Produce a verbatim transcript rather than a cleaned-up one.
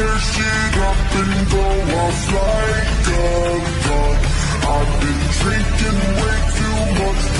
tear shit up and go off like a gun. I've been drinking way too much